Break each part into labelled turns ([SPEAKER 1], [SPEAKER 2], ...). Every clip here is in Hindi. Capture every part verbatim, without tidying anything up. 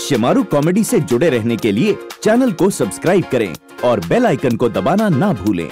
[SPEAKER 1] शेमारू कॉमेडी से जुड़े रहने के लिए चैनल को सब्सक्राइब करें और बेल आइकन को दबाना ना भूलें।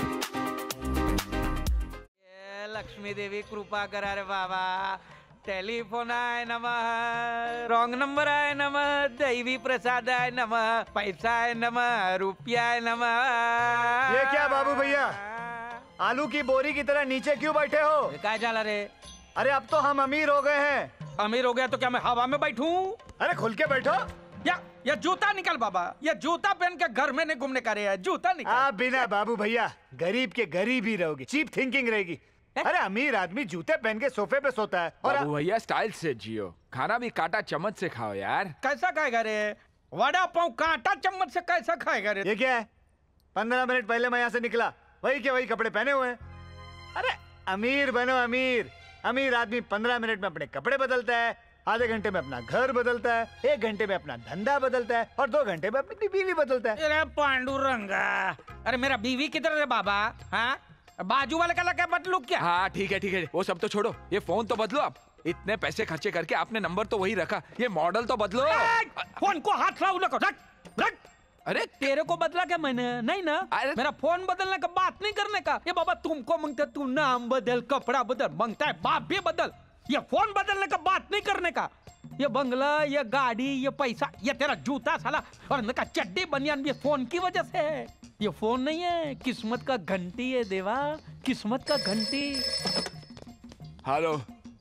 [SPEAKER 2] लक्ष्मी देवी कृपा करा रे बाबा। टेलीफोन आए नमः, रॉन्ग नंबर आए नमः, दैवी प्रसाद आए नमः, पैसा आए नमः, रुपया आए नमः।
[SPEAKER 3] ये क्या बाबू भैया, आलू की बोरी की तरह नीचे क्यों बैठे हो?
[SPEAKER 2] क्या चला रे?
[SPEAKER 3] अरे अब तो हम अमीर हो गए हैं।
[SPEAKER 2] अमीर हो गया तो क्या मैं हवा में बैठूं?
[SPEAKER 3] अरे खुल के बैठो।
[SPEAKER 2] या या जूता निकल बाबा, या जूता पहन के घर में नहीं घूमने का रे, जूता निकल।
[SPEAKER 3] आप बिना बाबू भैया गरीब के गरीब ही रहोगे, चीप थिंकिंग रहेगी। अरे अमीर आदमी जूते पहन के सोफे पे सोता है। और
[SPEAKER 4] बाबू भैया स्टाइल से जियो, खाना भी कांटा चम्मच से खाओ यार।
[SPEAKER 2] कैसा खाएगा रे? वड़ा पाव कांटा चम्मच से कैसा खाएगा रे?
[SPEAKER 3] ये क्या है? पंद्रह मिनट पहले मैं यहाँ से निकला, वही के वही कपड़े पहने हुए हैं। अरे अमीर बनो अमीर। अमीर आदमी पंद्रह मिनट में अपने कपड़े बदलता है, आधे घंटे में अपना घर बदलता है, एक घंटे में अपना धंधा बदलता है और दो घंटे में अपनी बीवी बदलता है।
[SPEAKER 2] अरे पांडुरंगा, अरे मेरा बीवी किधर है बाबा? हाँ, बाजू वाले का लगा बदलू क्या?
[SPEAKER 4] हाँ ठीक है ठीक है, वो सब तो छोड़ो, ये फोन तो बदलो। आप इतने पैसे खर्चे करके आपने नंबर तो वही रखा, ये मॉडल तो बदलो।
[SPEAKER 2] फोन को हाथ लाओ ना, रख रख।
[SPEAKER 4] अरे
[SPEAKER 2] तेरे को बदला क्या मैंने? नहीं ना, मेरा फोन बदलने का बात नहीं करने का। ये बाबा तुमको मांगता, तू नाम बदल, कपड़ा बदल, मांगता है बाप भी बदल। ये फोन बदलने का बात नहीं करने का। ये बंगला, ये गाड़ी, ये पैसा, ये तेरा जूता साला और इनका चड्डी बनियान भी फोन की वजह से है। ये फोन नहीं है, किस्मत का घंटी है देवा, किस्मत का घंटी।
[SPEAKER 4] हेलो,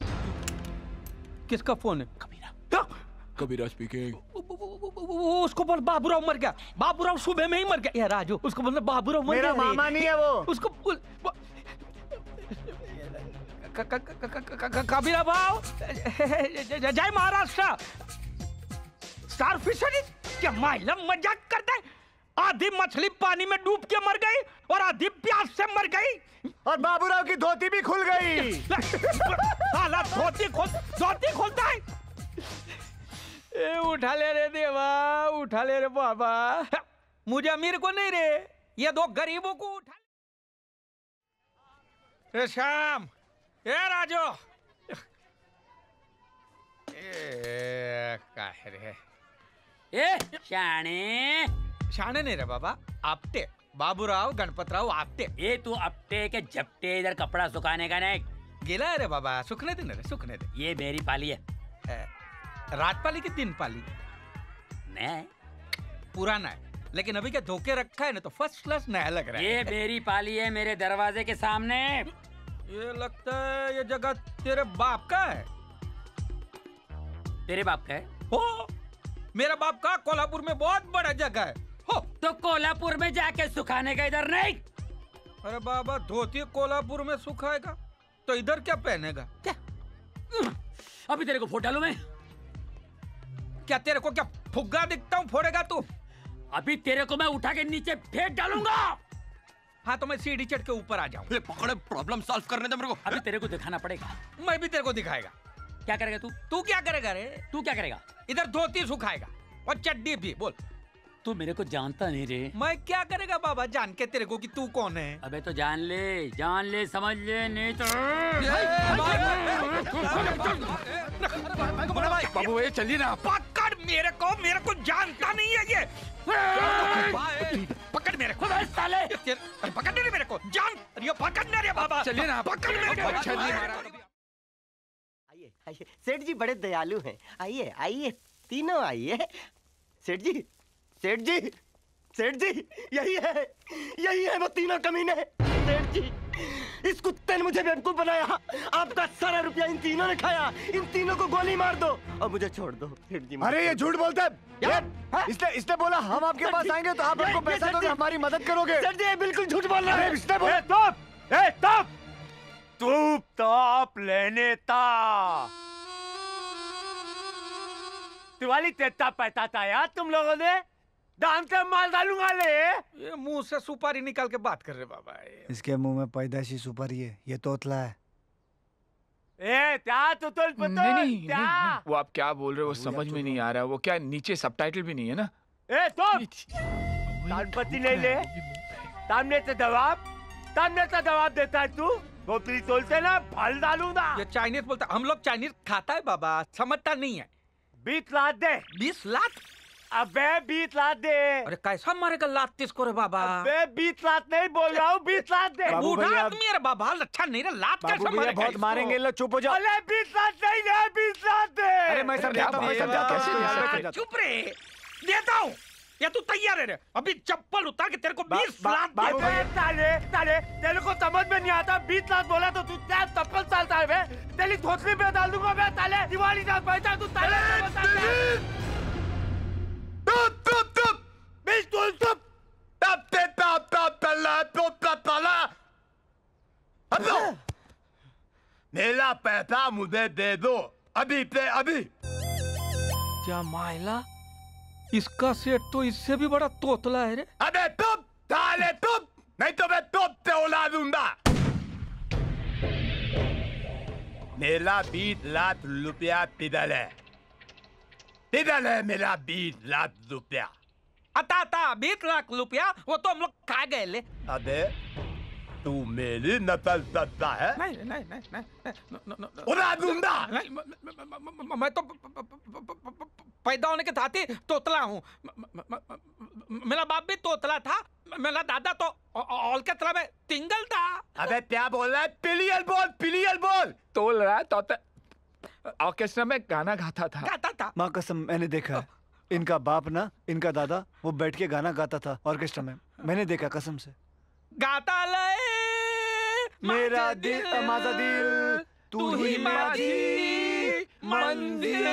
[SPEAKER 2] किसका फोन है?
[SPEAKER 4] कबीरा स्पीकिंग।
[SPEAKER 2] उसको बोल बाबूराव मर गया, बाबूराव सुबह में ही मर गया। राजू उसको बोल बाबूराव मर गया।
[SPEAKER 3] मेरा मामा नहीं है वो।
[SPEAKER 2] उसको बोल कबीरा भाव, जय महाराष्ट्र। स्टार फिशरी क्या माइला मजाक करता है? आधी मछली पानी में डूब के मर गई और आधी प्यास से मर गई,
[SPEAKER 3] और बाबूराव की धोती भी खुल गई।
[SPEAKER 2] साला धोती खोल, धोती खोलता है। ए, उठा ले रे देवा, उठा ले रे बाबा। मुझे अमीर को नहीं रे, ये दो गरीबों को उठा ले। श्याम, ए राजू, ए का है रे?
[SPEAKER 5] ए शाणे,
[SPEAKER 2] शाणे नहीं रे बाबा, आपटे। बाबूराव गणपतराव आपटे।
[SPEAKER 5] ये तू अपटे के झपटे इधर कपड़ा सुखाने का नहीं
[SPEAKER 2] गिला है रे बाबा, सुखने दे रे, सुखने दे।
[SPEAKER 5] ये मेरी पाली है।
[SPEAKER 2] ए, रात पाली की दिन पाली?
[SPEAKER 5] नहीं,
[SPEAKER 2] पुराना है, लेकिन अभी क्या धोखे रखा है ना, तो फर्स्ट क्लास नया लग रहा है।
[SPEAKER 5] ये मेरी पाली है, मेरे दरवाजे के सामने।
[SPEAKER 2] ये लगता है ये जगह तेरे बाप का है।
[SPEAKER 5] तेरे बाप का है?
[SPEAKER 2] हो, मेरा बाप का कोल्हापुर में बहुत बड़ा जगह है। हो,
[SPEAKER 5] तो कोल्हापुर में जाके सुखाने का, इधर नहीं।
[SPEAKER 2] अरे बाबा, धोती कोल्हापुर में सुखाएगा तो इधर क्या पहनेगा?
[SPEAKER 5] क्या अभी तेरे को फोड़ डालूं मैं?
[SPEAKER 2] क्या तेरे को क्या फुग्गा दिखता हूँ, फोड़ेगा तू?
[SPEAKER 5] अभी तेरे को मैं उठा के नीचे फेंक डालूंगा।
[SPEAKER 2] हाँ तो मैं सीढ़ी चढ़ के ऊपर आ जाऊँ।
[SPEAKER 5] पकड़े, प्रॉब्लम सॉल्व करने दे मेरे को। अभी तेरे को दिखाना पड़ेगा।
[SPEAKER 2] मैं भी तेरे को दिखाएगा।
[SPEAKER 5] क्या करेगा तू?
[SPEAKER 2] तू क्या करेगा रे?
[SPEAKER 5] तू क्या करेगा?
[SPEAKER 2] इधर धोती सुखाएगा और चड्डी भी। बोल।
[SPEAKER 5] तू मेरे को जानता नहीं रे।
[SPEAKER 2] मैं क्या करेगा बाबा जान के तेरे को कि तू कौन है?
[SPEAKER 5] अबे तो जान ले, जान ले, समझ ले, नहीं तो
[SPEAKER 4] बाबू भैया चलिए ना।
[SPEAKER 2] पकड़ मेरे को, मेरे को जानता नहीं है ये। पकड़ मेरे को साले, पकड़ नहीं मेरे को, जान ये पकड़ने रे बाबा।
[SPEAKER 4] चलिए ना,
[SPEAKER 2] पकड़ मेरे को।
[SPEAKER 6] आइए आइए, सेठ जी बड़े दयालु हैं। आइए आइए, तीनों आइए। सेठ जी, सेठ जी, सेठ जी, यही है, यही है वो तीनों कमीने। सेठ जी, इस कुत्ते ने मुझे बेवकूफ बनाया। आपका सारा रुपया इन तीनों ने खाया। इन तीनों को गोली मार दो और मुझे छोड़ दो। सेठ जी,
[SPEAKER 3] अरे ये झूठ बोलता है। इसने इसने बोला हम आपके पास आएंगे तो आप हमको पैसा दोगे, हमारी मदद करोगे।
[SPEAKER 6] सेठ जी बिल्कुल झूठ बोल रहा है।
[SPEAKER 3] इसने बोला तोप, ए तोप, तू तोप लेने ता
[SPEAKER 6] दिवाली तेता पैता था यार तुम लोगों ने। दाम से माल डालूंगा ले।
[SPEAKER 2] ये मुंह से सुपारी निकाल के बात कर रहे बाबा।
[SPEAKER 3] इसके मुंह में पैदाशी सुपारी है, ये तोतला है।
[SPEAKER 6] ए क्या तो तो
[SPEAKER 4] नहीं, नहीं, क्या? नहीं, वो आप क्या बोल रहे हो वो समझ में नहीं आ रहा। वो क्या नीचे सबटाइटल भी नहीं है ना?
[SPEAKER 6] ए तो तानपति नहीं ले, सामने से जवाब, सामने से जवाब देता है तू। वो प्लीज बोलते ना फल डालूंगा।
[SPEAKER 2] ये चाइनीज बोलता, हम लोग चाइनीज खाता है बाबा, समझता नहीं है।
[SPEAKER 6] बीस लाख दे।
[SPEAKER 2] बीस लाख?
[SPEAKER 6] अबे बीस लाख दे।
[SPEAKER 2] अरे कैसा मारेगा लात किसको रे बाबा?
[SPEAKER 6] अबे बीस लाख नहीं बोल रहा हूँ, बीस लाख दे।
[SPEAKER 2] बूढ़ा आदमी है बाबा, अच्छा नहीं रे, लात कैसे मारेगा?
[SPEAKER 3] बहुत मारेंगे लोग, चुप हो जाओ।
[SPEAKER 6] अरे बीस लाख नहीं दे, बीस लाख दे।
[SPEAKER 3] अरे मैं समझाता हूँ, मैं समझाता हूँ।
[SPEAKER 2] चुप रे, देता हूँ। या तू तैयार है रे? अभी चप्पल उतार के तेरे को बीस लाख
[SPEAKER 6] अबे साले साले, तेरे को समझ में नहीं आता? बीस लाख बोला तो तू क्या चप्पल चालता है बे? तेरी धोतली पे डाल दूंगा बे साले। दिवाली तक पैसा तू साले।
[SPEAKER 7] Tup tup tup!
[SPEAKER 6] बिल्कुल चुप।
[SPEAKER 7] Tap tap tap tap tala tap tap tala. अब लो, मेरा पैसा मुझे दे दो अभी पे अभी।
[SPEAKER 2] क्या मायला, इसका सेठ तो इससे भी बड़ा तोतला है रे।
[SPEAKER 7] अबे तुप साले तुप, नहीं तो मैं तुप से उड़ा दूंगा। मेरा बीस लाख रुपया किधर है? किधर है मेरा बीस लाख रुपया?
[SPEAKER 2] आता आता बीस लाख रुपया वो तो हम लोग खा गए ले।
[SPEAKER 7] अबे तू मेरी नकल करता है?
[SPEAKER 2] नहीं नहीं नहीं नहीं,
[SPEAKER 7] उड़ा दूंगा।
[SPEAKER 2] नहीं, म- म- म- म- मैं तो पैदा होने के साथ ही तोतला हूँ। मेरा बाप भी तोतला था, मेरा दादा तो ऑलकतरा में तिंगल था।
[SPEAKER 7] अबे क्या बोल रहा है? पिलियल बोल, पिलियल बोल।
[SPEAKER 4] तोल रहा है तो ऑर्केस्ट्रा में गाना गाता था।
[SPEAKER 2] गाता था।
[SPEAKER 3] माँ कसम, मैंने देखा है। इनका बाप ना, इनका दादा वो बैठ के गाना गाता था ऑर्केस्ट्रा में, मैंने देखा कसम से।
[SPEAKER 2] गाता ले
[SPEAKER 3] मेरा दिल माझा दिल, तू ही माझी मंजिल,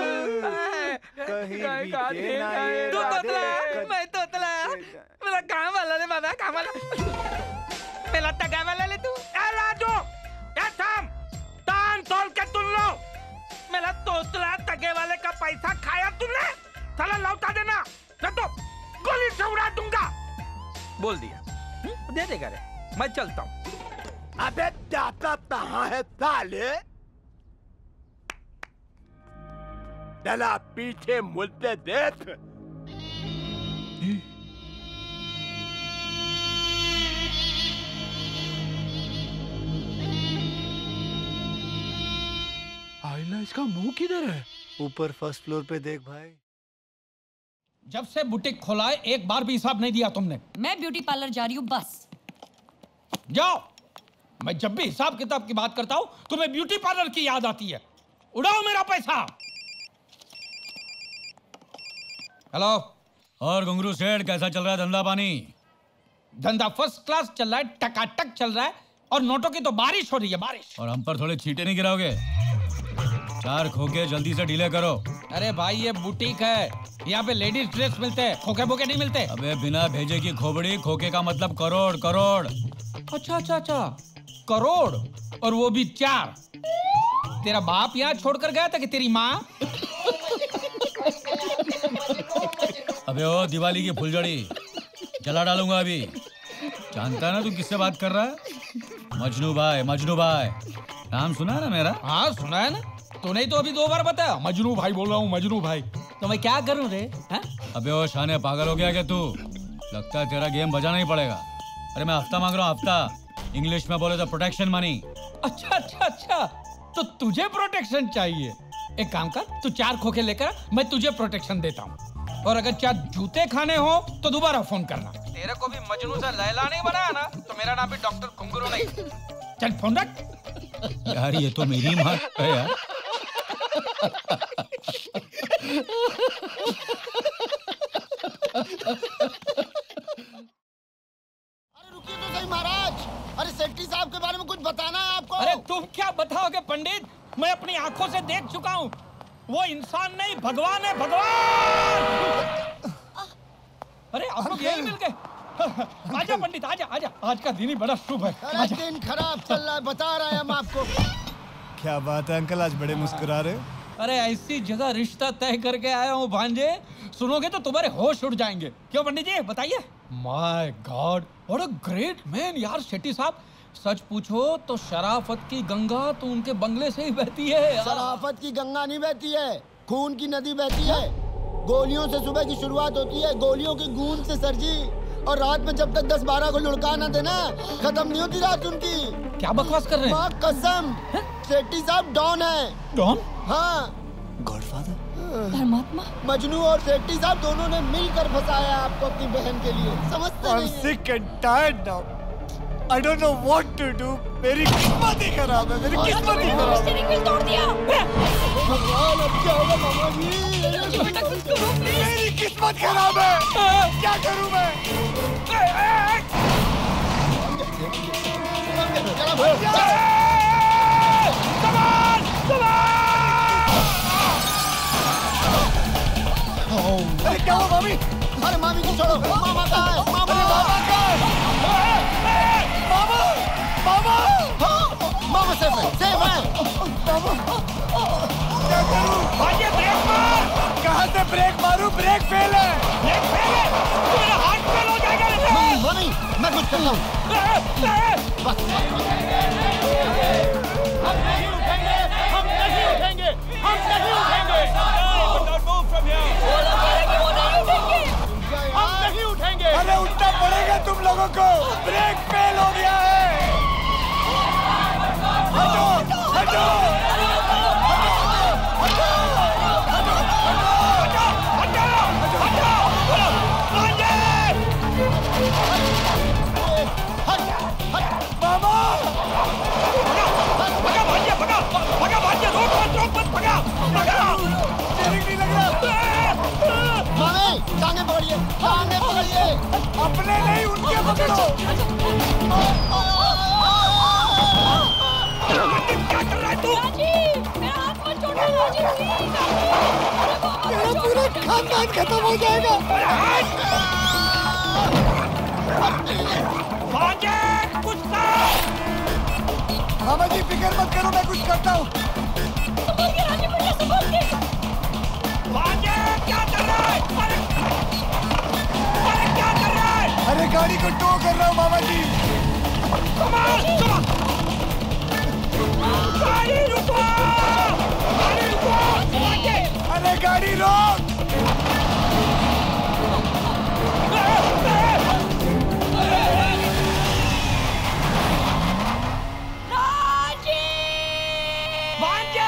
[SPEAKER 3] कहीं भी तेरा ये
[SPEAKER 2] तू तोतला,
[SPEAKER 3] राधे।
[SPEAKER 2] मैं तोतला, मेरा काम वाला ले बाबा, काम वाला, मेरा टगा वाला ले तू। ए राजू, ए थाम, तान तोल के तुम लो, मेरा तोतला टगे वाले का पैसा खाया तुमने, साला लौटा देना, नहीं तो गोली से उड़ा दूंगा। बोल दिया, हुँ? दे देगा रे, मैं चलता हूँ।
[SPEAKER 7] अबे जाता कहाँ है साले? चला पीछे मुझसे देख।
[SPEAKER 4] आइला, इसका मुंह किधर है?
[SPEAKER 3] ऊपर फर्स्ट फ्लोर पे देख भाई।
[SPEAKER 2] जब से बुटीक खोला है एक बार भी हिसाब नहीं दिया तुमने।
[SPEAKER 8] मैं ब्यूटी पार्लर जा रही हूँ बस।
[SPEAKER 2] जाओ, मैं जब भी हिसाब किताब की बात करता हूँ तुम्हें ब्यूटी पार्लर की याद आती है। उड़ाओ मेरा पैसा। हेलो।
[SPEAKER 9] और घुंगरू सेठ, कैसा चल रहा है धंधा पानी?
[SPEAKER 2] धंधा फर्स्ट क्लास चल रहा है, टकाटक चल रहा है, और नोटों की तो बारिश हो रही है, बारिश।
[SPEAKER 9] और हम पर थोड़े छींटे नहीं गिराओगे? चार खोके जल्दी से ढीले करो।
[SPEAKER 2] अरे भाई ये बुटीक है, यहाँ पे लेडीज ड्रेस मिलते हैं, खोखे बोके नहीं मिलते।
[SPEAKER 9] अबे बिना भेजे की खोपड़ी, खोके का मतलब करोड़ करोड़।
[SPEAKER 2] अच्छा अच्छा अच्छा, करोड़, और वो भी चार। तेरा बाप यहाँ छोड़कर गया था कि तेरी माँ?
[SPEAKER 9] अबे ओ दिवाली की फुलझड़ी जला डालूंगा अभी। जानता है ना तू किससे बात कर रहा है? मजनू भाई, मजनू भाई नाम सुना है ना मेरा?
[SPEAKER 2] हाँ सुना है ना, तूने तो अभी दो बार बताया मजनू भाई बोल रहा हूँ, मजनू भाई। तो मैं क्या करूँ रे? हा?
[SPEAKER 9] अबे ओ शाने, पागल हो गया क्या तू? लगता है तेरा गेम बजाना ही पड़ेगा। अरे मैं हफ्ता मांग रहा हूँ, हफ्ता। इंग्लिश में बोले तो प्रोटेक्शन मनी।
[SPEAKER 2] अच्छा अच्छा अच्छा, तो तुझे प्रोटेक्शन चाहिए? एक काम कर, तू चार खोखे लेकर, मैं तुझे प्रोटेक्शन देता हूँ। और अगर चार जूते खाने हो तो दोबारा फोन करना। तेरे को भी मजनू से लैला नहीं बनाया ना, तो मेरा नाम भी डॉक्टर घुंगरू नहीं। चल फोन रख।
[SPEAKER 9] यार ये तो मेरी माँ है यार।
[SPEAKER 10] अरे रुकिए तो सही महाराज, अरे सेठी साहब के बारे में कुछ बताना है आपको।
[SPEAKER 2] अरे तुम क्या बताओगे पंडित, मैं अपनी आंखों से देख चुका हूँ। वो इंसान नहीं, भगवान है, भगवान। अरे आप लोग यही मिल गए। आजा पंडित, आजा आजा, आज का दिन ही बड़ा शुभ है।
[SPEAKER 10] अरे दिन खराब चल रहा है, बता रहे हैं हम आपको।
[SPEAKER 3] क्या बात है अंकल, आज बड़े मुस्कुरा रहे हो?
[SPEAKER 2] अरे ऐसी जगह रिश्ता तय करके आया हूँ भांजे, सुनोगे तो तुम्हारे होश उड़ जाएंगे। क्यों पंडित जी, बताइए। My god, what a great man यार शेट्टी साहब। सच पूछो तो शराफत की गंगा तो उनके बंगले से ही बहती है।
[SPEAKER 10] शराफत की गंगा नहीं बहती है, खून की नदी बहती है। गोलियों से सुबह की शुरुआत होती है, गोलियों की गूंज से सर जी। और रात में जब तक दस बारह को लुढ़का ना देना, खत्म नहीं होती रात उनकी।
[SPEAKER 2] क्या बकवास कर रहे हैं?
[SPEAKER 10] माँ कसम, शेट्टी साहब डॉन है।
[SPEAKER 2] डॉन?
[SPEAKER 10] हाँ।
[SPEAKER 3] गॉडफादर?
[SPEAKER 8] धर्मात्मा
[SPEAKER 10] मजनू और सेठी साहब दोनों ने मिलकर फंसाया आपको अपनी बहन के लिए, समझते नहीं हैं।
[SPEAKER 3] sick and tired now. I don't know what to do. मेरी किस्मत ही खराब है, मेरी किस्मत ही खराब है।
[SPEAKER 8] स्टीयरिंग व्हील तोड़ दिया।
[SPEAKER 10] भगवान अब क्या होगा मामा जी?
[SPEAKER 8] बेटा कुछ करो प्लीज।
[SPEAKER 3] मेरी किस्मत खराब है, क्या करूं मैं? अरे क्या हुआ मामी?
[SPEAKER 10] अरे मामी को छोड़ो, मामा कहाँ है? मामा
[SPEAKER 3] मामा कहाँ है? मामा मामा
[SPEAKER 10] मामा सेफ है, सेफ है।
[SPEAKER 3] मामा क्या करूं?
[SPEAKER 2] भाई ब्रेक मार।
[SPEAKER 3] कहाँ से ब्रेक मारूं? ब्रेक फेल है।
[SPEAKER 2] ब्रेक फेल है, तो मेरा हाथ फेल हो जाएगा।
[SPEAKER 10] मम्मी मम्मी मैं कुछ करता हूँ। बस
[SPEAKER 2] हम नहीं उठेंगे, हम नहीं उठेंगे, हम नहीं उठेंगे। हम नहीं उठेंगे।
[SPEAKER 3] अरे उठना पड़ेगा तुम लोगों को, ब्रेक फेल हो गया है। हटो हटो मामा
[SPEAKER 2] भगा भाइया, भगा भगा भाइया, रोक मत रोक मत, भगा भगा।
[SPEAKER 3] स्टीयरिंग नहीं लग रहा।
[SPEAKER 10] मामी टांगे पकड़िए, टांगे पकड़िए।
[SPEAKER 3] अपने नहीं उनके पकड़ो।
[SPEAKER 2] क्या कर रहा है तू?
[SPEAKER 8] राजी, मेरा हाथ मत छोड़ना राजी, प्लीज।
[SPEAKER 3] मेरा पूरा खानदान खत्म हो जाएगा।
[SPEAKER 2] भागे कुछ कर।
[SPEAKER 3] मामा जी फिक्र मत करो, मैं कुछ करता हूँ।
[SPEAKER 8] संभाल के राजी, बढ़िया संभाल के।
[SPEAKER 2] भागे, क्या कर रहा है? अरे अरे क्या कर रहा है?
[SPEAKER 3] अरे गाड़ी को टो कर रहा हूँ मामा जी।
[SPEAKER 2] संभाल संभाल। गाड़ी रुको, गाड़ी रुको, भागे।
[SPEAKER 3] अरे गाड़ी रोक।
[SPEAKER 8] राजी!
[SPEAKER 2] भागे।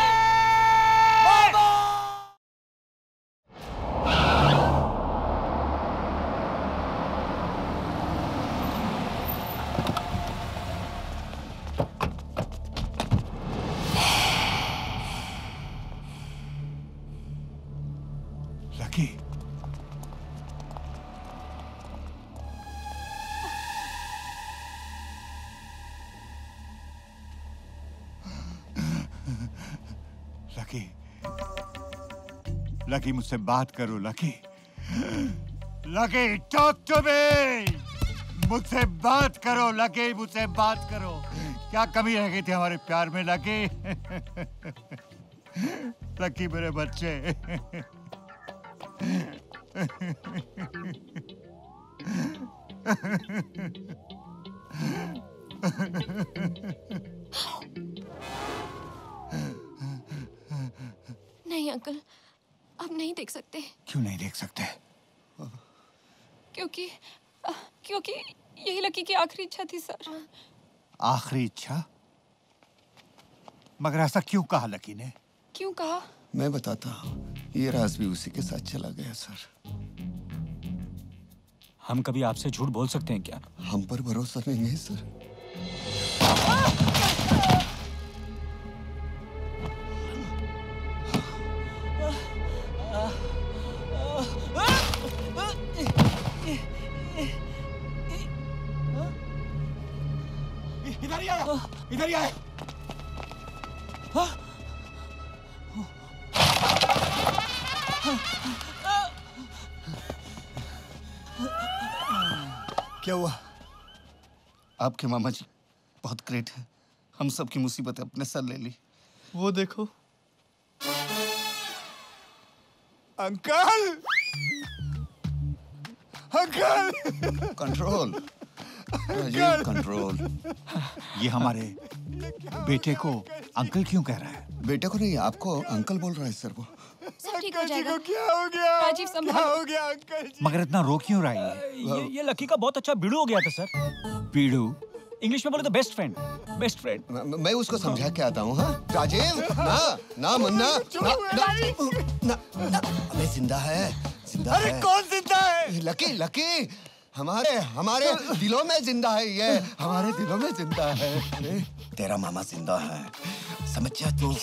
[SPEAKER 3] लकी लकी लकी मुझसे बात करो। Lucky Lucky talk to me. मुझसे बात करो लकी, मुझसे बात करो। क्या कमी रह गई थी हमारे प्यार में लकी? लकी मेरे बच्चे।
[SPEAKER 8] नहीं अंकल, अब नहीं देख सकते।
[SPEAKER 3] क्यों नहीं देख सकते?
[SPEAKER 8] क्योंकि क्योंकि यही लकी की आखिरी इच्छा थी सर।
[SPEAKER 3] आखिरी इच्छा? मगर ऐसा क्यों कहा लकी ने?
[SPEAKER 8] क्यों कहा?
[SPEAKER 11] मैं बताता हूँ, ये राज भी उसी के साथ चला गया सर।
[SPEAKER 9] हम कभी आपसे झूठ बोल सकते हैं क्या?
[SPEAKER 11] हम पर भरोसा नहीं है सर।
[SPEAKER 3] इधर ही आया, इधर ही आया।
[SPEAKER 11] क्या हुआ? आपके मामा जी बहुत ग्रेट है, हम सबकी मुसीबतें अपने सर ले ली। वो देखो।
[SPEAKER 3] Uncle, uncle,
[SPEAKER 11] control, Rajiv control.
[SPEAKER 3] ये हमारे बेटे को अंकल क्यों कह रहा है?
[SPEAKER 11] बेटे को नहीं, आपको अंकल बोल रहा है सर वो।
[SPEAKER 8] सब ठीक हो जाएगा।
[SPEAKER 3] क्या हो गया?
[SPEAKER 8] राजीव संभालो।
[SPEAKER 3] क्या हो गया अंकल जी?
[SPEAKER 9] मगर इतना रो क्यों रहा है? ये, ये लकी का बहुत अच्छा बीड़ू हो गया था सर।
[SPEAKER 3] पीड़ू?
[SPEAKER 9] इंग्लिश में बोले तो बेस्ट फ्रेंड, बेस्ट फ्रेंड।
[SPEAKER 11] मैं उसको समझा के आता हूँ। हाँ राजीव, ना ना मुन्ना, ना ना ना अबे जिंदा है, जिंदा है।
[SPEAKER 3] अरे कौन जिंदा है?
[SPEAKER 11] लकी, लकी हमारे हमारे दिलों में जिंदा है ये, हमारे दिलों में जिंदा है। अरे तेरा मामा जिंदा है, समझ जा तू।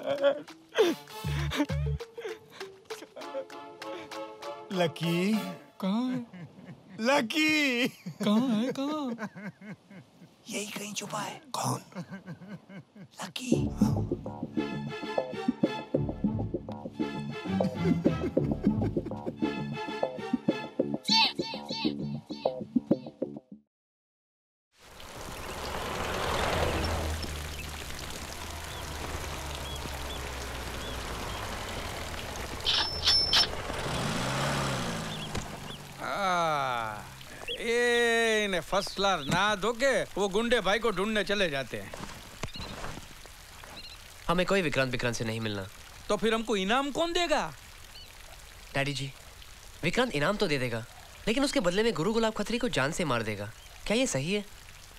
[SPEAKER 3] लकी
[SPEAKER 9] कहाँ है?
[SPEAKER 3] लकी
[SPEAKER 9] कहाँ है? कहाँ?
[SPEAKER 11] यही कहीं छुपा है। कौन? लकी।
[SPEAKER 2] फर्स्ट क्लास ना धो के वो गुंडे भाई को ढूंढने चले जाते हैं।
[SPEAKER 12] हमें कोई विक्रांत विक्रांत से नहीं मिलना।
[SPEAKER 2] तो फिर हमको इनाम कौन देगा?
[SPEAKER 12] डैडी जी, विक्रांत इनाम तो दे देगा, लेकिन उसके बदले में गुरु गुलाब खत्री को जान से मार देगा। क्या ये सही है?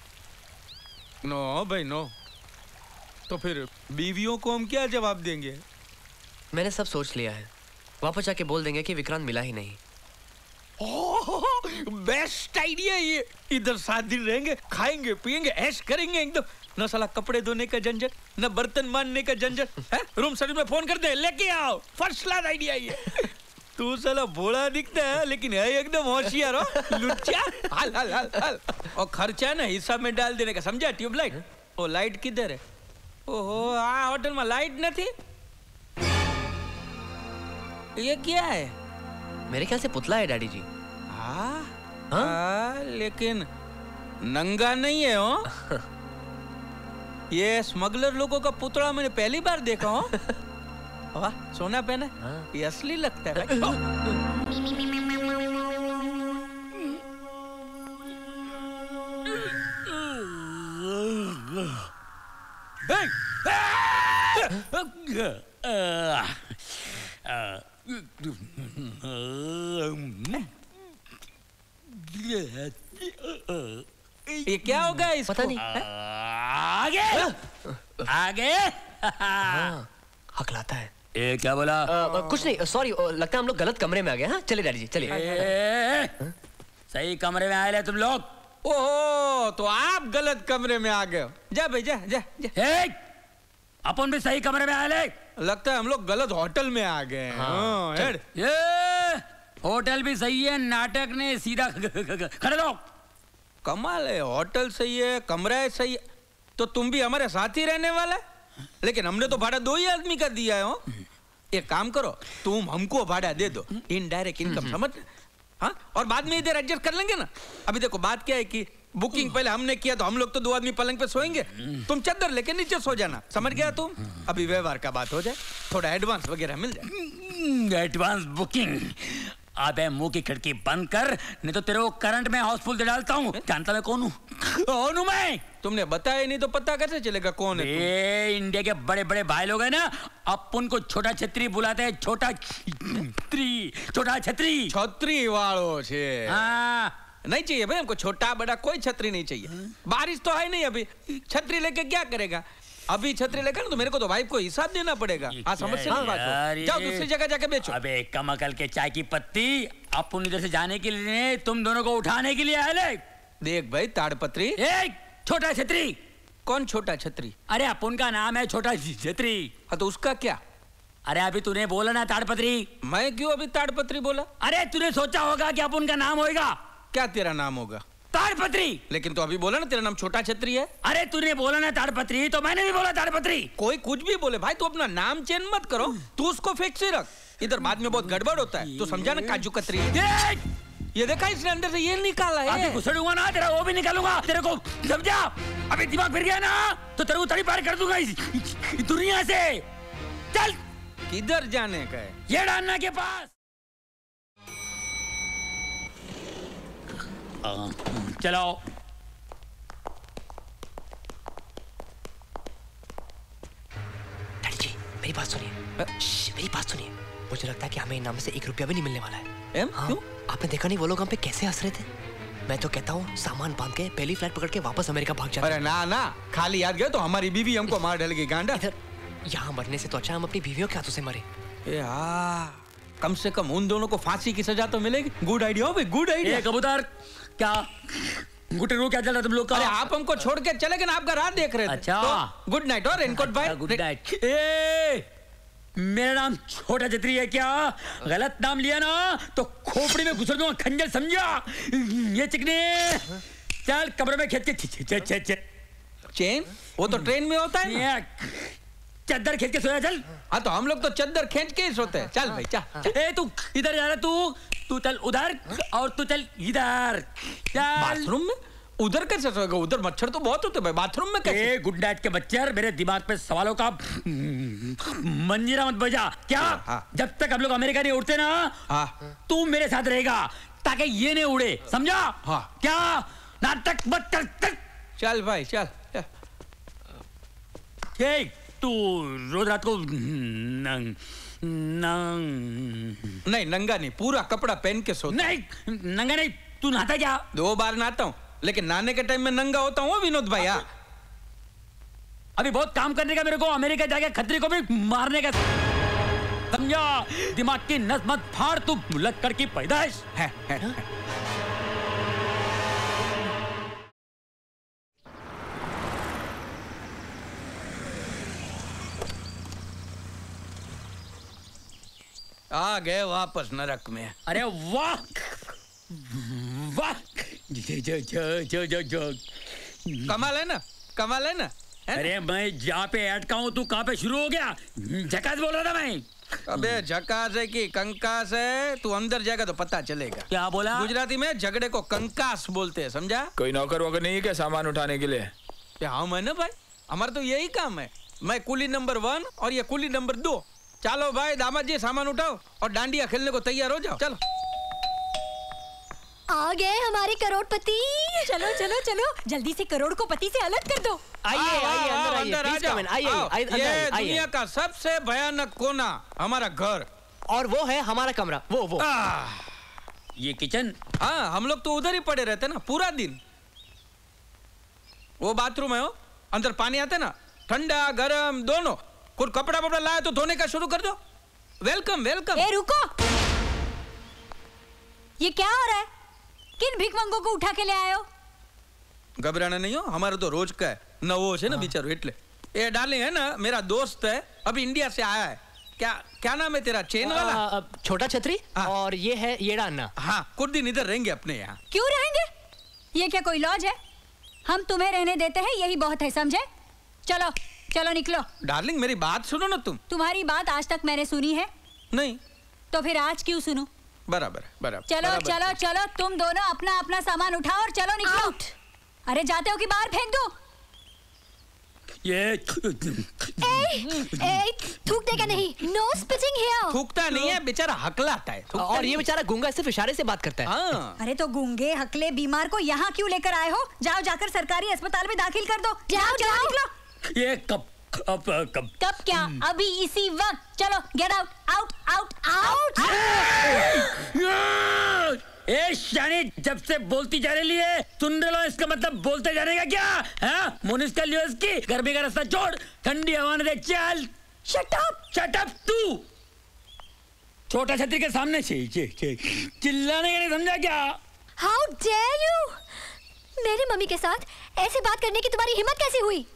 [SPEAKER 2] नो भाई नो। तो फिर बीवियों को हम क्या जवाब देंगे?
[SPEAKER 12] मैंने सब सोच लिया है। वापस जाके बोल देंगे कि विक्रांत मिला ही नहीं।
[SPEAKER 2] बेस्ट आइडिया ये। इधर सात दिन रहेंगे, खाएंगे पिएंगे, ऐश करेंगे एकदम। न साला कपड़े धोने का झंझट, न बर्तन मांजने का झंझट। रूम सर्विस में फोन कर दे, लेके आओ। फर्स्ट क्लास आइडिया ये। तू साला भोला दिखता है लेकिन है एकदम होशियार हो। लुच्चा। हल हल हल हल। और खर्चा ना हिसाब में डाल देने का, समझा? ट्यूबलाइट। ओ लाइट किधर है? ओहो, आ होटल में लाइट नहीं। ये क्या है?
[SPEAKER 12] मेरे ख्याल से पुतला है डैडी जी।
[SPEAKER 2] हाँ? हाँ? लेकिन नंगा नहीं है हो। ये स्मगलर लोगों का पुतला मैंने पहली बार देखा हूँ। वाह, सोना पहना। हाँ। ये असली लगता है भाई। ये क्या होगा इसको?
[SPEAKER 12] पता नहीं।
[SPEAKER 5] आगे आगे
[SPEAKER 12] हकलाता है।
[SPEAKER 5] ए, क्या बोला?
[SPEAKER 12] आ, कुछ नहीं, सॉरी, लगता है हम लोग गलत कमरे में आ गए। हाँ चलिए डैडी जी, चलिए।
[SPEAKER 5] सही कमरे में आए ले तुम लोग।
[SPEAKER 2] ओह, तो आप गलत कमरे में आ गए। जा भाई जा जा, जा।
[SPEAKER 5] अपन भी सही कमरे में आए ले।
[SPEAKER 2] लगता है हम लोग गलत होटल में आ गए। हाँ,
[SPEAKER 5] हाँ, ये होटल भी सही है, नाटक ने सीधा खड़े रहो।
[SPEAKER 2] कमाल है, होटल सही है, कमरा सही है, तो तुम भी हमारे साथ ही रहने वाला है। लेकिन हमने तो भाड़ा दो ही आदमी का दिया है। हो एक काम करो, तुम हमको भाड़ा दे दो, इनडायरेक्ट इनकम, समझ? हाँ, और बाद में इधर एडजस्ट कर लेंगे ना। अभी देखो बात क्या है कि बुकिंग पहले हमने किया तो हम लोग तो दो आदमी पलंग पे सोएंगे, तुम चादर लेके नीचे सो जाना, समझ गया तुम? अभी व्यवहार का बात हो जाए, थोड़ा एडवांस वगैरह मिल जाए।
[SPEAKER 5] Advance booking? अबे मुंह की खिड़की बंद कर, नहीं तो तेरे को करंट में हाउसफुल दे डालता हूँ। जानता मैं कौन हूँ? कौन हूँ मैं?
[SPEAKER 2] तुमने बताया नहीं तो पता कैसे चलेगा कौन है?
[SPEAKER 5] ए, इंडिया के बड़े बड़े भाई लोग हैं ना, अपन को छोटा छतरी बुलाते हैं। छोटा छतरी, छोटा छतरी,
[SPEAKER 2] छतरी वालों से।
[SPEAKER 5] हाँ,
[SPEAKER 2] नहीं चाहिए भाई हमको छोटा बड़ा कोई छतरी नहीं चाहिए। बारिश तो है नहीं अभी, छतरी लेके क्या करेगा? अभी छतरी लेकर ना तो मेरे को तो वाइफ को हिसाब देना पड़ेगा। आज समस्या की बात हो, जाओ दूसरी जगह जाके बेचो।
[SPEAKER 5] अबे कमकल के चाय की पत्ती, अपन इधर से जाने के लिए, तुम दोनों को उठाने के लिए आए ले।
[SPEAKER 2] देख भाई ताड़पत्री।
[SPEAKER 5] एक छोटा छतरी।
[SPEAKER 2] कौन छोटा छतरी?
[SPEAKER 5] अरे अपन का नाम है छोटा छतरी।
[SPEAKER 2] हाँ तो उसका क्या?
[SPEAKER 5] अरे अभी तूने बोला ना ताड़पत्री।
[SPEAKER 2] मैं क्यों अभी ताड़पत्री बोला?
[SPEAKER 5] अरे तूने सोचा होगा कि अपन का नाम होगा।
[SPEAKER 2] क्या तेरा नाम होगा?
[SPEAKER 5] ताड़पत्री।
[SPEAKER 2] लेकिन तो अभी बोला ना तेरा नाम छोटा छतरी है।
[SPEAKER 5] अरे तूने बोला ना ताड़पत्री, तो मैंने भी बोला ताड़पत्री।
[SPEAKER 2] कोई कुछ भी बोले भाई, तू अपना नाम चेंज मत करो, तू उसको फिक्स ही रख। इधर बाद में बहुत गड़बड़ होता है, तो समझा ना काजू कतरी। ये देखा इसने अंदर से ये निकाला है।
[SPEAKER 5] अभी घुसड़ूंगा ना तेरा वो भी निकालूंगा तेरे को, समझा? अभी दिमाग फिर गया ना तो तेरे को तड़ी पार कर दूंगा इस दुनिया से। चल।
[SPEAKER 2] किधर जाने का है?
[SPEAKER 5] ये डालना के पास। चलो।
[SPEAKER 12] डैडी जी मेरी बात सुनिए, मेरी बात सुनिए। मुझे लगता है कि हमें इनाम से एक रुपया भी नहीं मिलने वाला है।
[SPEAKER 2] एम?
[SPEAKER 12] हाँ,
[SPEAKER 2] क्यों?
[SPEAKER 12] आपने देखा नहीं वो लोग हम पे कैसे हंस रहे थे? मैं तो कहता हूँ सामान बांध के पहली फ्लाइट पकड़ के वापस अमेरिका भाग जाते।
[SPEAKER 2] अरे ना ना, खाली याद गए तो हमारी बीवी हमको मार डालेगी गांडा।
[SPEAKER 12] इधर यहाँ मरने से तो अच्छा हम अपनी बीवियों के हाथों से मरे।
[SPEAKER 2] ए हाँ, कम से कम उन दोनों को फांसी की सजा तो मिलेगी। गुड आइडिया भाई, गुड आइडिया।
[SPEAKER 5] कबूतर क्या गुटे रो क्या चल रहा तुम लोग का?
[SPEAKER 2] अरे आप हमको छोड़ के चले गए ना, आपका रात देख रहे थे।
[SPEAKER 5] अच्छा
[SPEAKER 2] तो, गुड नाइट और रेनकोट भाई।
[SPEAKER 5] Good night. ए मेरा नाम छोटा छतरी है क्या? गलत नाम लिया ना तो खोपड़ी में घुसर दूंगा खंजर, समझा? ये चिकने चल कमरे में खेत के
[SPEAKER 2] चेन, वो तो ट्रेन में होता है ना।
[SPEAKER 5] चद्दर खींच के सोया चल।
[SPEAKER 2] हाँ तो हम लोग तो चद्दर खींच के ही सोते हैं। चल भाई चल।
[SPEAKER 5] ए तू इधर जा रहा, तू तू चल उधर और तू चल इधर। चल
[SPEAKER 2] बाथरूम में? उधर कैसे सोएगा? उधर मच्छर तो बहुत होते भाई, बाथरूम में कैसे?
[SPEAKER 5] ए गुड नाइट के बच्चे, मेरे दिमाग पे सवालों का मंजीरा मत बजा क्या? हाँ। जब तक हम लोग अमेरिका नहीं उड़ते ना, हाँ। तू मेरे साथ रहेगा ताकि ये नहीं उड़े, समझा? हाँ। क्या नाटक मत कर।
[SPEAKER 2] चल भाई चल।
[SPEAKER 5] ठीक, तू रोज रात को नंग नंग
[SPEAKER 2] नहीं नंगा नहीं, पूरा कपड़ा पहन के सोता।
[SPEAKER 5] नहीं नंगा नहीं, तू नहाता क्या?
[SPEAKER 2] दो बार नहाता हूँ, लेकिन नहाने के टाइम में नंगा होता हूँ विनोद भैया।
[SPEAKER 5] अभी बहुत काम करने का मेरे को, अमेरिका जाके खतरे को भी मारने का, समझा? दिमाग की नस मत फाड़, तू लक्कड़ की पैदाइश है, है, है। आ गए वापस नरक में। अरे वाह वाह, जो जो जो जो जो
[SPEAKER 2] कमाल है ना, कमाल है ना। है?
[SPEAKER 5] अरे मैं जहाँ पे अटका हूँ तू कहाँ पे शुरू हो गया? झकास बोल रहा था मैं।
[SPEAKER 2] अबे झकास है कि कंकास है, तू अंदर जाएगा तो पता चलेगा।
[SPEAKER 5] क्या बोला?
[SPEAKER 2] गुजराती में झगड़े को कंकास बोलते हैं, समझा?
[SPEAKER 4] कोई नौकर वोकर नहीं है क्या सामान उठाने के लिए?
[SPEAKER 2] हाँ मैं ना भाई, हमारा तो यही काम है। मैं कुली नंबर वन और ये कुली नंबर दो। चलो भाई दामाद जी सामान उठाओ और डांडिया खेलने को तैयार हो जाओ। चलो
[SPEAKER 13] आ गए हमारे करोड़पति। चलो चलो चलो जल्दी से करोड़ को पति से अलग कर दो।
[SPEAKER 12] आइए आइए अंदर आइए,
[SPEAKER 2] प्लीज कम इन, आइए आइए। ये दुनिया का सबसे भयानक कोना हमारा घर, और वो है हमारा कमरा। वो वो
[SPEAKER 5] ये किचन।
[SPEAKER 2] हाँ हम लोग तो उधर ही पड़े रहते ना पूरा दिन। वो बाथरूम है, वो अंदर पानी आता है ना, ठंडा गरम दोनों। कुछ कपड़ा वपड़ा लाया तो धोने का शुरू कर दो। Welcome welcome.
[SPEAKER 13] ए रुको, ये क्या हो रहा है? किन भिखमंगों को उठा के ले आए हो?
[SPEAKER 2] घबराना नहीं हो, हमारा तो रोज का है ना। वो है ना बेचारो इटले। ये डार्लिंग है ना, मेरा दोस्त है, अभी इंडिया से आया है। क्या क्या नाम है तेरा? चेन वाला?
[SPEAKER 12] छोटा छतरी। और ये है येड़ा अन्ना।
[SPEAKER 2] हाँ कुछ दिन इधर रहेंगे अपने यहाँ।
[SPEAKER 13] क्यों रहेंगे? ये क्या कोई लॉज है? हम तुम्हें रहने देते हैं, यही बहुत है, समझे? चलो चलो निकलो।
[SPEAKER 2] डार्लिंग मेरी बात सुनो ना तुम।
[SPEAKER 13] तुम्हारी बात आज तक मैंने सुनी है
[SPEAKER 2] नहीं,
[SPEAKER 13] तो फिर आज क्यों सुनूं?
[SPEAKER 2] बराबर बराबर।
[SPEAKER 13] चलो
[SPEAKER 2] बराबर।
[SPEAKER 13] चलो चलो तुम दोनों अपना अपना सामान उठाओ और चलो निकलो। अरे जाते हो कि बाहर फेंक दो?
[SPEAKER 5] ये
[SPEAKER 13] ए, ए, थूकने का नहीं, नो स्पिचिंग हियर।
[SPEAKER 2] थूकता नहीं है बेचारा, हकलाता है।
[SPEAKER 12] और ये बेचारा गूंगा सिर्फ इशारे से बात करता है।
[SPEAKER 2] हाँ।
[SPEAKER 13] अरे तो गूंगे हकले बीमार को यहाँ क्यों लेकर आए हो? जाओ जाकर सरकारी अस्पताल में दाखिल कर दो। जाओ जाओ निकलो।
[SPEAKER 5] ये कब कब कब
[SPEAKER 13] कब क्या? अभी इसी वक्त। चलो get out out out out.
[SPEAKER 5] ए शानी, जब से बोलती जा रही है सुन रहे लो, इसका मतलब बोलते जाने का क्या? हाँ मुनिस्कल यूएस की गर्मी का रास्ता छोड़, ठंडी हवा ने दे चल।
[SPEAKER 13] शट अप
[SPEAKER 5] शट अप तू। छोटा छतरी के सामने चिल्लाने का नहीं समझा क्या?
[SPEAKER 13] How dare you? मेरी मम्मी के साथ ऐसे बात करने की तुम्हारी हिम्मत कैसे हुई?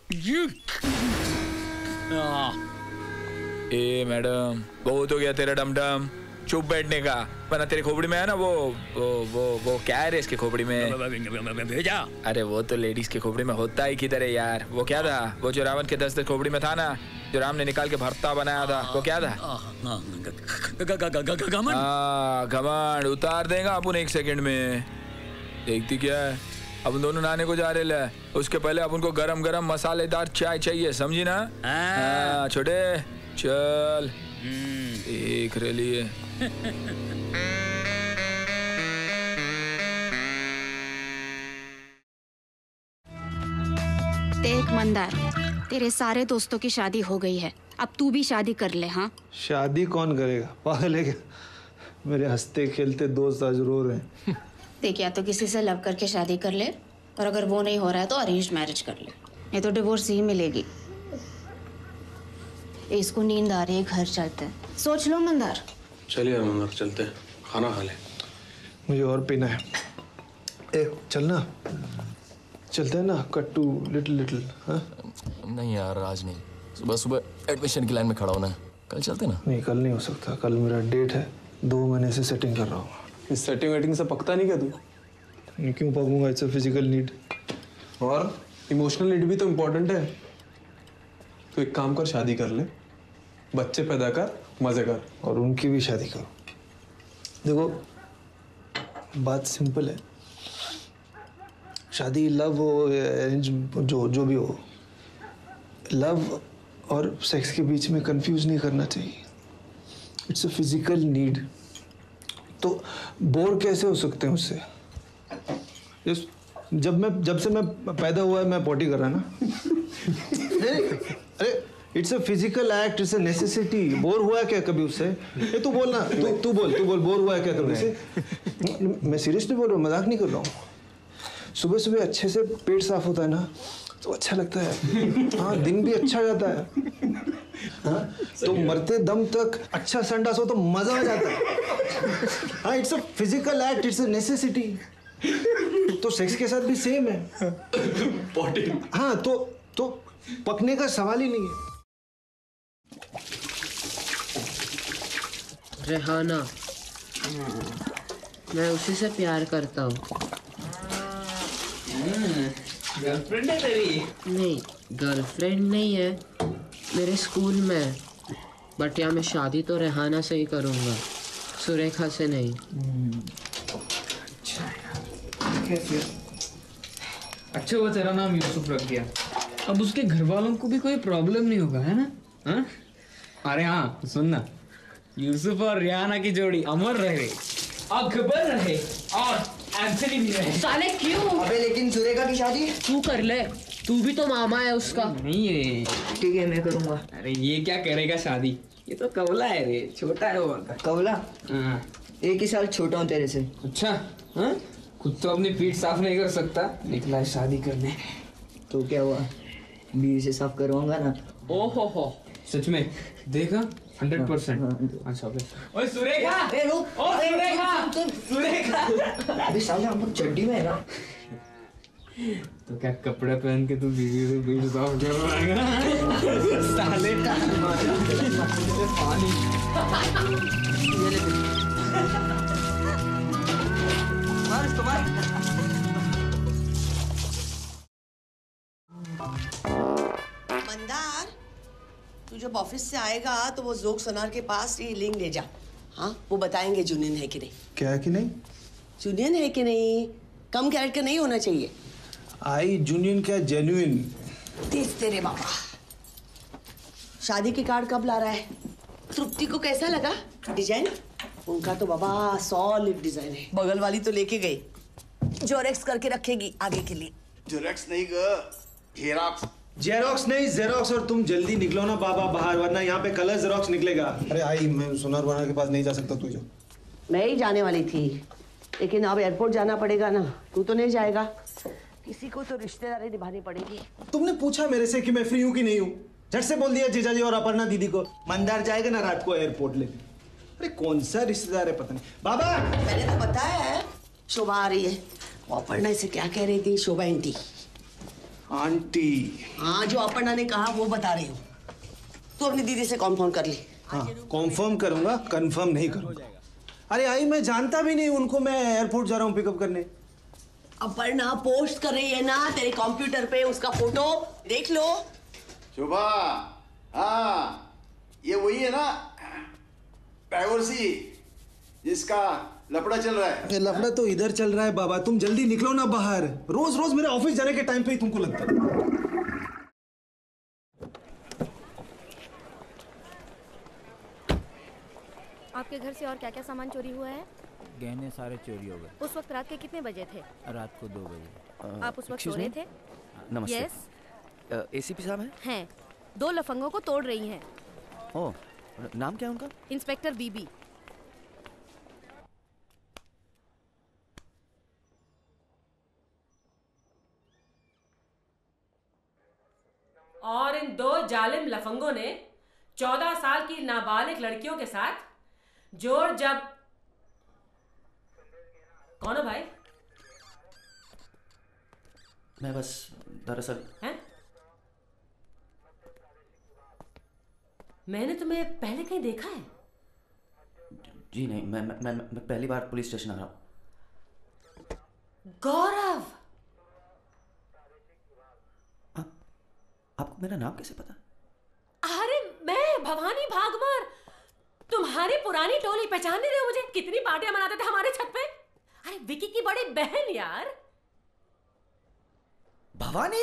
[SPEAKER 4] ए मैडम, बहुत हो गया तेरा डमडम, चुप बैठने का। वरना तेरी खोपड़ी में है ना वो वो वो वो क्या है रे इसके खोपड़ी में?
[SPEAKER 5] भेजा।
[SPEAKER 4] अरे वो तो लेडीज की खोपड़ी में होता ही किधर है यार? वो क्या था? वो जो रावण के दस दस खोपड़ी में था ना, जो राम ने निकाल के भरता बनाया था, वो क्या था?
[SPEAKER 5] घमंड।
[SPEAKER 4] घमंड उतार देगा अपन एक सेकंड में। देखती क्या है, अपन दोनों नहाने को जा रहे हैं, उसके पहले अपन को गरम गरम मसालेदार चाय चाहिए, समझी ना? हाँ छोटे चल एक रैली है।
[SPEAKER 14] देख मंदार, तेरे सारे दोस्तों की शादी हो गई है, अब तू भी शादी कर ले। हाँ
[SPEAKER 15] शादी कौन करेगा? पागल है क्या? मेरे हंसते खेलते दोस्त आज रो रहे हैं।
[SPEAKER 14] देख, या तो किसी से लव करके शादी कर ले, और अगर वो नहीं हो रहा है तो अरेंज मैरिज कर ले, नहीं तो डिवोर्स ही मिलेगी। इसको नींद आ रही है, घर चलते हैं। सोच लो मंदार।
[SPEAKER 15] चलिए मंदार, चलते हैं, खाना खा ले।
[SPEAKER 16] मुझे और पीना है। ए चलना, चलते हैं ना, कट टू लिटिल लिटिल। हाँ
[SPEAKER 17] नहीं यार, आज नहीं, सुबह सुबह एडमिशन की लाइन में खड़ा होना है, कल चलते ना।
[SPEAKER 16] नहीं, कल नहीं हो सकता, कल मेरा डेट है, दो महीने से सेटिंग कर रहा हूँ।
[SPEAKER 15] इस सेटिंग वेटिंग से पकता नहीं क्या तू?
[SPEAKER 16] क्यों पकूंगा, इट्स अ फिजिकल नीड।
[SPEAKER 15] और इमोशनल नीड भी तो इम्पोर्टेंट है। तो एक काम कर, शादी कर ले, बच्चे पैदा कर, मजे कर,
[SPEAKER 16] और उनकी भी शादी करो। देखो बात सिंपल है, शादी लव हो अरेंज, जो जो भी हो, लव और सेक्स के बीच में कंफ्यूज नहीं करना चाहिए। It's a physical need. तो बोर कैसे हो सकते हैं उससे? Yes, जब मैं जब से मैं पैदा हुआ है मैं पॉटी कर रहा ना। अरे it's a physical act, it's a necessity. Bore हुआ है क्या कभी उससे? ये तू बोल ना, तू तू बोल तू बोल बोर हुआ है क्या कभी उससे? मैं सीरियसली बोल रहा हूँ, मजाक नहीं कर रहा हूँ। सुबह सुबह अच्छे से पेट साफ होता है ना तो अच्छा लगता है। हाँ, दिन भी अच्छा जाता है। हाँ, तो मरते दम तक अच्छा संडास हो तो मजा आ जाता है। हाँ, it's a physical act, it's a necessity. तो सेक्स के साथ भी सेम है। पॉटी। हाँ, तो तो पकने का सवाल ही नहीं है।
[SPEAKER 18] रेहाना, मैं उसी से प्यार करता हूँ। गर्लफ्रेंड है तेरी? नहीं, गर्लफ्रेंड नहीं है, मेरे स्कूल में। बट या मैं शादी तो रेहाना से ही करूँगा, सुरेखा से नहीं।
[SPEAKER 2] अच्छा वो तेरा नाम यूसुफ रख दिया, अब उसके घर वालों को भी कोई प्रॉब्लम नहीं होगा, है ना? हाँ? अरे हाँ सुनना, यूसुफ और रियाना की जोड़ी अमर रहे, अकबर रहे और एंथनी भी रहे।
[SPEAKER 18] साले क्यों?
[SPEAKER 6] अबे लेकिन सुरेखा की शादी
[SPEAKER 18] तू कर ले, तू भी तो मामा है उसका।
[SPEAKER 2] नहीं है,
[SPEAKER 18] ठीक है मैं करूँगा।
[SPEAKER 2] अरे ये क्या करेगा शादी, ये तो कवला है रे, छोटा है वो।
[SPEAKER 18] कवला?
[SPEAKER 2] हाँ,
[SPEAKER 18] एक ही साल छोटा हूँ तेरे से।
[SPEAKER 2] अच्छा, हाँ? खुद तो अपनी पीठ साफ नहीं कर सकता, निकला है शादी करने।
[SPEAKER 18] तो क्या हुआ, बीवी से साफ करवाऊंगा ना।
[SPEAKER 2] ओहो हो, सच में देखा? Hundred percent. अच्छा ओए सुरेखा,
[SPEAKER 18] ए रुक,
[SPEAKER 2] ओ सुरेखा, सुरेखा।
[SPEAKER 18] अभी साले हम लोग चड्डी में है ना।
[SPEAKER 2] तो क्या कपड़े पहन के तू बीवी से बीच साफ कर रहा है? साले पानी।
[SPEAKER 19] मंदार, तू जब ऑफिस से आएगा तो वो जोक सनार के पास ये लिंक ले जा। हाँ, वो बताएंगे जूनियन है कि नहीं।
[SPEAKER 16] क्या है कि नहीं?
[SPEAKER 19] जूनियन है कि नहीं, कम कैरेक्टर नहीं होना चाहिए।
[SPEAKER 16] आई जूनियन क्या जेन्युइन?
[SPEAKER 19] तेज तेरे बाबा। शादी के कार्ड कब ला रहा है? तृप्ति को कैसा लगा डिजाइन? उनका तो बाबा सॉलिड डिजाइन है। बगल वाली तो लेके गई, जोरेक्स करके रखेगी आगे के लिए।
[SPEAKER 11] जोरेक्स नहीं ग, जेरॉक्स।
[SPEAKER 16] जेरॉक्स नहीं, जेरॉक्स। और तुम जल्दी निकलो ना बाबा बाहर, वरना यहाँ पे कलर जेरॉक्स निकलेगा। अरे आई, मैं सोनार वाला के पास नहीं जा सकता, तू जो।
[SPEAKER 19] मैं ही जाने वाली थी, लेकिन अब एयरपोर्ट जाना पड़ेगा ना। तू तो नहीं जाएगा, किसी को तो रिश्तेदारी निभानी पड़ेगी।
[SPEAKER 16] तुमने पूछा मेरे से कि मैं फ्री हूँ कि नहीं हूँ, झट से बोल दिया जीजाजी और अपर्णा दीदी को। मंदार जाएगा ना रात को एयरपोर्ट लेके। अरे कौन सा रिश्तेदार है पता नहीं। बाबा
[SPEAKER 19] मैंने तो बताया है, शोभा आ रही है। अपर्णा से क्या कह रही थी? शोभा आंटी।
[SPEAKER 16] आंटी?
[SPEAKER 19] हाँ, जो अपर्णा ने कहा वो बता रही हूँ। तू अपनी दीदी से कॉन्फर्म कर ली।
[SPEAKER 16] हाँ, कॉन्फर्म करूंगा, कंफर्म नहीं करूंगा। अरे आई, मैं जानता भी नहीं उनको, मैं एयरपोर्ट जा रहा हूँ पिकअप करने।
[SPEAKER 19] अपर्णा पोस्ट कर रही है ना तेरे कंप्यूटर पे, उसका फोटो देख लो।
[SPEAKER 11] शोभा, हाँ ये वही है ना डाइवोर्सी जिसका लफड़ा चल रहा है।
[SPEAKER 16] ये लफड़ा तो इधर चल रहा है बाबा, तुम जल्दी निकलो ना बाहर। रोज रोज मेरे ऑफिस जाने के टाइम पे ही तुमको लगता है।
[SPEAKER 20] आपके घर से और क्या क्या सामान चोरी हुआ है?
[SPEAKER 21] गहने सारे चोरी हो गए।
[SPEAKER 20] उस वक्त रात के कितने बजे थे?
[SPEAKER 21] रात को दो बजे।
[SPEAKER 20] आप उस वक्त सो रहे थे?
[SPEAKER 21] नमस्ते।
[SPEAKER 20] यस।
[SPEAKER 21] एसीपी साहब हैं?
[SPEAKER 20] हैं। दो लफंगों को तोड़ रही हैं।
[SPEAKER 21] ओह, नाम क्या है उनका?
[SPEAKER 20] इंस्पेक्टर बीबी।
[SPEAKER 1] जालिम लफंगों ने चौदह साल की नाबालिग लड़कियों के साथ जोर जब कौन हो भाई?
[SPEAKER 21] मैं बस दरअसल
[SPEAKER 1] हैं? मैंने तुम्हें पहले कहीं देखा है?
[SPEAKER 21] जी नहीं, मैं मैं, मैं, मैं पहली बार पुलिस स्टेशन आ रहा हूँ।
[SPEAKER 1] गौरव,
[SPEAKER 21] आपको मेरा नाम कैसे पता?
[SPEAKER 1] अरे मैं भवानी भागमर, तुम्हारी पुरानी टोली पहचान नहीं रहे हो मुझे? कितनी पार्टियां मनाते थे हमारे छत पे। अरे विकी की बड़ी बहन यार।
[SPEAKER 21] भवानी।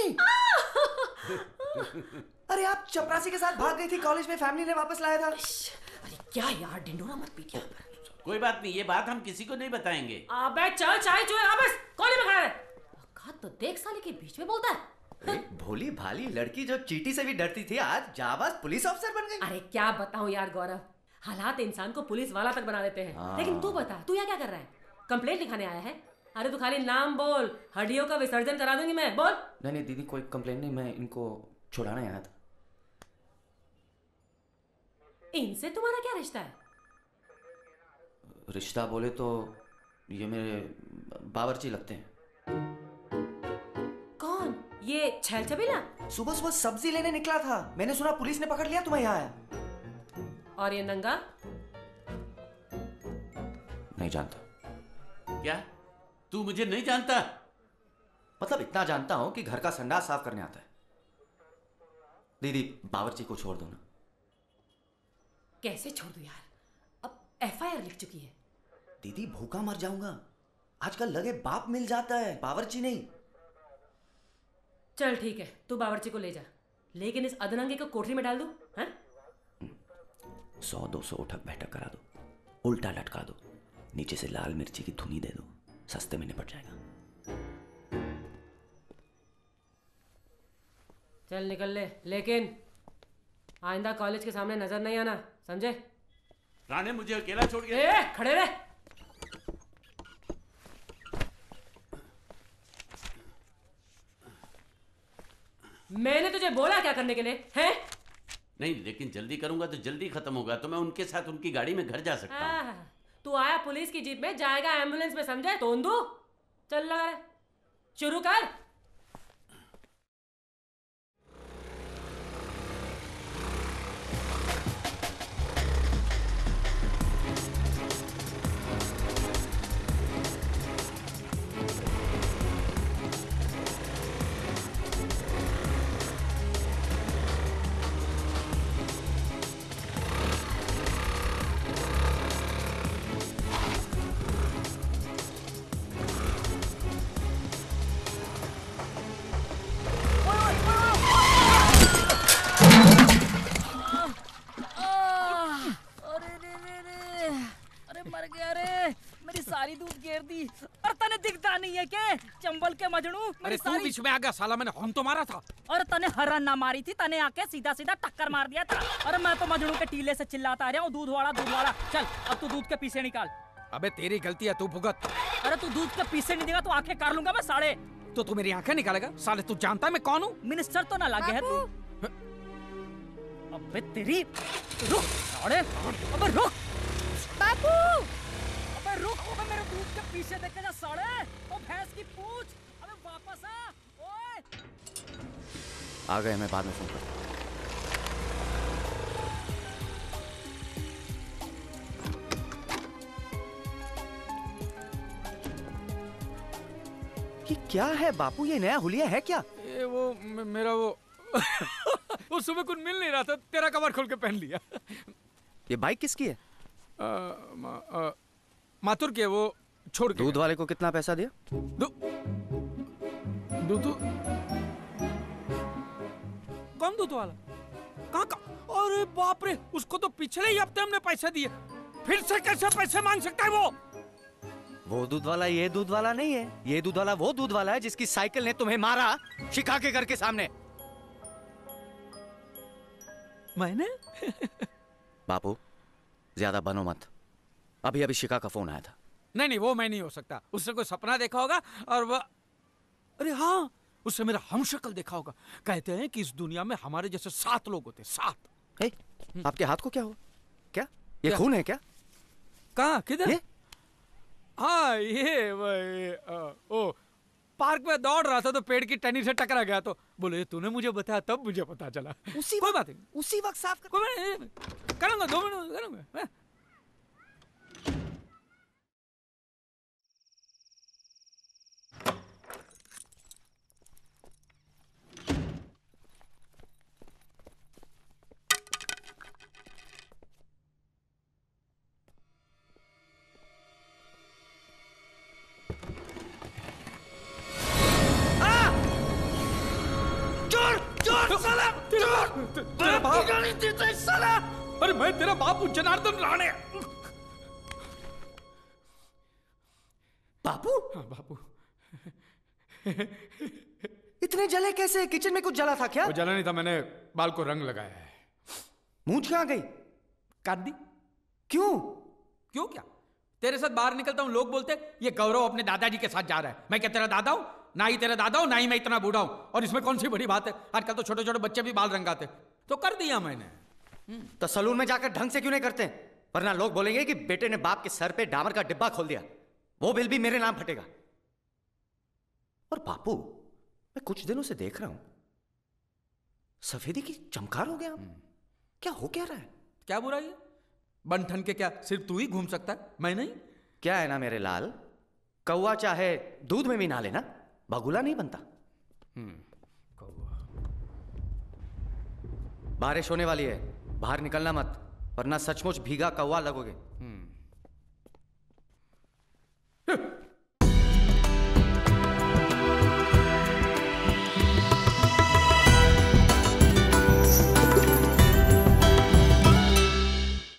[SPEAKER 21] अरे आप चपरासी के साथ भाग गई थी कॉलेज में, फैमिली ने वापस लाया था।
[SPEAKER 1] अरे क्या यार, ढिंडोरा मत पीट यार।
[SPEAKER 22] कोई बात नहीं, ये बात हम किसी को नहीं बताएंगे।
[SPEAKER 1] अबे चल चाय चुए वापस कॉलेज में खड़ा है। औकात तो देख साले के बीच में बोलता है।
[SPEAKER 21] भोली भाली लड़की जो चींटी से भी डरती थी आज जाबाज पुलिस ऑफिसर बन गई।
[SPEAKER 1] अरे क्या बताऊं यार गौरव, हालात इंसान को पुलिस वाला तक बना देते हैं।
[SPEAKER 21] हाँ।
[SPEAKER 1] लेकिन तू बता, तू यहाँ क्या कर रहा है? कंप्लेंट लिखाने आया है? अरे तू खाली नाम बोल, हड्डियों का विसर्जन करा दूंगी मैं। बोल।
[SPEAKER 21] नहीं नहीं दीदी, कोई कंप्लेंट नहीं, मैं इनको छुड़ाने आया था।
[SPEAKER 1] इनसे तुम्हारा क्या रिश्ता है?
[SPEAKER 21] रिश्ता बोले तो ये मेरे बावर्ची लगते हैं।
[SPEAKER 1] कौन? ये छैल छबीला?
[SPEAKER 21] सुबह सुबह सब्जी लेने निकला था, मैंने सुना पुलिस ने पकड़ लिया तो मैं यहाँ आया।
[SPEAKER 1] और ये नंगा?
[SPEAKER 21] नहीं जानता।
[SPEAKER 22] क्या तू मुझे नहीं जानता?
[SPEAKER 21] मतलब इतना जानता हूं कि घर का संडास साफ करने आता है। दीदी बावर्ची को छोड़ दो ना।
[SPEAKER 1] कैसे छोड़ दूं यार, अब एफ आई आर लिख चुकी है।
[SPEAKER 21] दीदी भूखा मर जाऊंगा, आजकल लगे बाप मिल जाता है, बावर्ची नहीं।
[SPEAKER 1] चल ठीक है, तू बावर्ची को ले जा, लेकिन इस अदरंगे को कोठरी में डाल दूं? हैं?
[SPEAKER 21] सौ दो सौ उठक बैठक करा दो, उल्टा लटका दो, नीचे से लाल मिर्ची की धुनी दे दो, सस्ते में निपट जाएगा।
[SPEAKER 1] चल निकल ले, लेकिन आइंदा कॉलेज के सामने नजर नहीं आना, समझे?
[SPEAKER 22] राणे मुझे अकेला छोड़ के।
[SPEAKER 1] ए, खड़े रहे। मैंने तुझे बोला क्या करने के लिए, हैं?
[SPEAKER 22] नहीं, लेकिन जल्दी करूंगा तो जल्दी खत्म होगा, तो मैं उनके साथ उनकी गाड़ी में घर जा सकता हूँ।
[SPEAKER 1] आह, तू आया पुलिस की जीप में, जाएगा एम्बुलेंस में, समझे? तोंदू चल लगा रे, शुरू कर।
[SPEAKER 2] चंबल के मजनू। अरे तू बीच में आ गया साला, मैंने हॉर्न तो मारा था।
[SPEAKER 23] और तने हरन ना मारी थी, तने आके सीधा सीधा टक्कर मार दिया था। अरे मैं तो मजनू के टीले से चिल्लाता आ रहा हूँ, दूध वाला दूध वाला। चल अब तू दूध के पीछे निकाल।
[SPEAKER 2] अबे तेरी गलती है, तू भुगत।
[SPEAKER 23] अरे तू दूध के पीछे नहीं देगा तो आंखें काट लूंगा मैं साले।
[SPEAKER 2] तो तू मेरी आंखें निकालेगा साले? तू जानता है मैं कौन हूँ?
[SPEAKER 23] मिनिस्टर तो ना लागे है तू। अबे तेरी रुक साले, अबे रुक
[SPEAKER 13] बापू,
[SPEAKER 23] अबे रुक, अबे मेरे दूध के पीछे देखे जा साले। ओ भैंस की पूंछ, अबे वापस आ। ओए
[SPEAKER 21] आ गए, मैं बाद में फोन करता हूँ। ये क्या है बापू, ये नया हुलिया है क्या?
[SPEAKER 2] ये वो म- मेरा वो वो सुबह कुछ मिल नहीं रहा था, तेरा कवर खोल के पहन लिया।
[SPEAKER 21] ये बाइक किसकी है?
[SPEAKER 2] आ, मा, आ, माथुर के, वो छोड़ के।
[SPEAKER 21] दूध वाले को कितना पैसा दिया?
[SPEAKER 2] दू, दूध कौन दूध वाला? कहाँ का? अरे बाप रे, उसको तो पिछले ही हफ्ते हमने पैसे दिए, फिर से कैसे पैसे मांग सकता है वो?
[SPEAKER 21] वो दूध वाला ये दूध वाला नहीं है, ये दूध वाला वो दूध वाला है जिसकी साइकिल ने तुम्हें मारा शिखा के घर के सामने।
[SPEAKER 2] मैंने?
[SPEAKER 21] बापू ज्यादा बनो मत, अभी अभी शिखा का फोन आया था।
[SPEAKER 2] नहीं नहीं, वो मैं नहीं हो सकता, उसने कोई सपना देखा होगा और वो। अरे हाँ, उससे मेरा हमशक्ल देखा होगा। कहते हैं कि इस दुनिया में हमारे जैसे सात लोग होते, सात।
[SPEAKER 7] ए, आपके हाथ को क्या हुआ? क्या ये क्या? खून है क्या?
[SPEAKER 2] कहाँ, किधर? हाँ ये वही, ओ पार्क में दौड़ रहा था तो पेड़ की टहनी से टकरा गया, तो बोले तूने मुझे बताया तब मुझे पता चला।
[SPEAKER 7] उसी
[SPEAKER 2] कोई बात नहीं,
[SPEAKER 7] उसी वक्त साफ कर...
[SPEAKER 2] करूंगा, दो मिनट करूंगा। तेरा बाप नहीं देता साला। अरे मैं तेरा बापू जनार्दन राणे।
[SPEAKER 7] बापू?
[SPEAKER 2] हाँ बापू।
[SPEAKER 7] इतने जले कैसे? किचन में कुछ जला था क्या?
[SPEAKER 2] वो जला नहीं था, मैंने बाल को रंग लगाया है।
[SPEAKER 7] मूंछ कहाँ गई?
[SPEAKER 2] काट दी।
[SPEAKER 7] क्यों?
[SPEAKER 2] क्यों क्या? तेरे साथ बाहर निकलता हूँ, लोग बोलते ये गौरव अपने दादाजी के साथ जा रहा है। मैं क्या तेरा दादा हूँ? ना ही तेरा दादा हूँ, ना ही मैं इतना बूढ़ा हूँ। और इसमें कौन सी बड़ी बात है? आजकल तो छोटे छोटे बच्चे भी बाल रंगाते, तो कर दिया मैंने।
[SPEAKER 7] तो सलून में जाकर ढंग से क्यों नहीं करते? वरना लोग बोलेंगे कि बेटे ने बाप के सर पे डामर का डिब्बा खोल दिया, वो बिल भी मेरे नाम फटेगा। और बापू, मैं कुछ दिनों से देख रहा हूं सफेदी की चमकार हो गया। क्या हो क्या रहा है?
[SPEAKER 2] क्या बुराई है? बन के क्या सिर्फ तू ही घूम सकता है, मैं नहीं?
[SPEAKER 7] क्या है ना मेरे लाल, कौवा चाहे दूध में भी ना लेना, बगुला नहीं बनता। बारिश होने वाली है, बाहर निकलना मत, वरना सचमुच भीगा कौवा लगोगे।